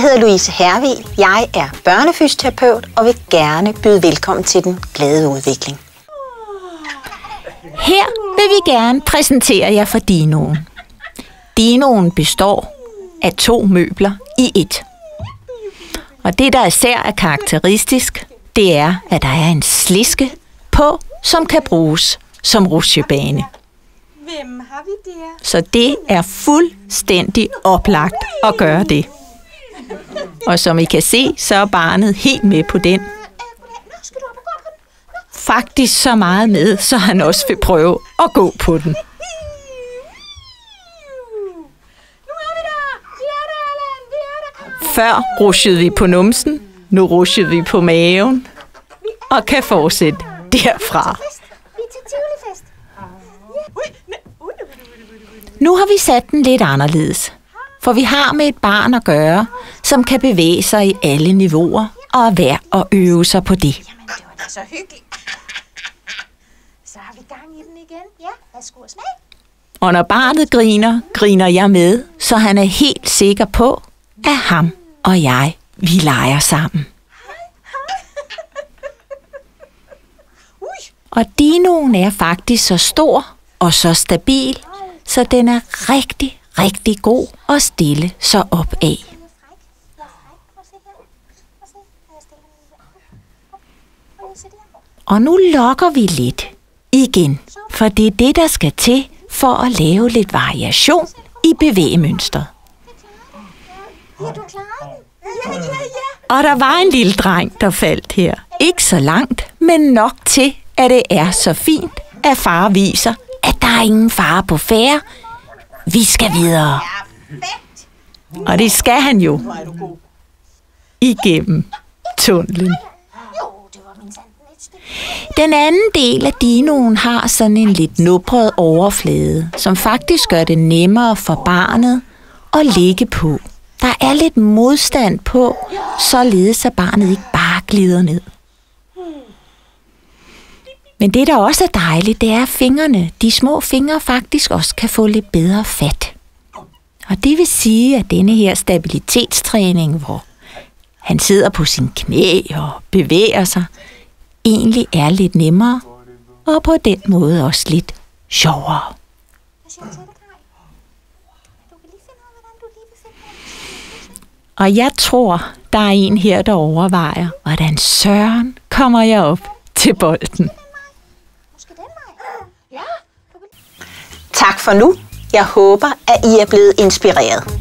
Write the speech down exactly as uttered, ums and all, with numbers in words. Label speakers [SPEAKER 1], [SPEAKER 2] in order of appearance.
[SPEAKER 1] hedder Louise Hervig, jeg er børnefysioterapeut og vil gerne byde velkommen til Den Glade Udvikling.
[SPEAKER 2] Her vil vi gerne præsentere jer for Dinoen. Dinoen består af to møbler i et. Og det, der især er karakteristisk, det er, at der er en sliske på, som kan bruges som rutsjebane.
[SPEAKER 3] Hvem har vi der?
[SPEAKER 2] Så det er fuldstændig oplagt at gøre det. Og som I kan se, så er barnet helt med på den. Faktisk så meget med, så han også vil prøve at gå på den. Før rushede vi på numsen, nu rushede vi på maven, og kan fortsætte derfra. Nu har vi sat den lidt anderledes, for vi har med et barn at gøre, som kan bevæge sig i alle niveauer og er værd at øve sig på det.
[SPEAKER 3] Jamen, det var da så hyggeligt. Så har vi gang i den igen. Ja, værsgo og smag.
[SPEAKER 2] Og når barnet griner, griner jeg med, så han er helt sikker på, at ham og jeg, vi leger sammen. Og Dinoen er faktisk så stor og så stabil, så den er rigtig, rigtig god at stille sig op af. Og nu lokker vi lidt igen, for det er det, der skal til for at lave lidt variation i bevægemønstret. Og der var en lille dreng, der faldt her. Ikke så langt, men nok til, at det er så fint, at far viser, at der er ingen fare på færde. Vi skal videre. Og det skal han jo. Igennem tunnelen. Den anden del af dinoen har sådan en lidt nubret overflade, som faktisk gør det nemmere for barnet at ligge på. Der er lidt modstand på, således at barnet ikke bare glider ned. Men det, der også er dejligt, det er, at fingrene, de små fingre faktisk også kan få lidt bedre fat. Og det vil sige, at denne her stabilitetstræning, hvor han sidder på sin knæ og bevæger sig, egentlig er lidt nemmere, og på den måde også lidt sjovere. Og jeg tror, der er en her, der overvejer, hvordan søren kommer jeg op til bolden.
[SPEAKER 1] Tak for nu. Jeg håber, at I er blevet inspireret.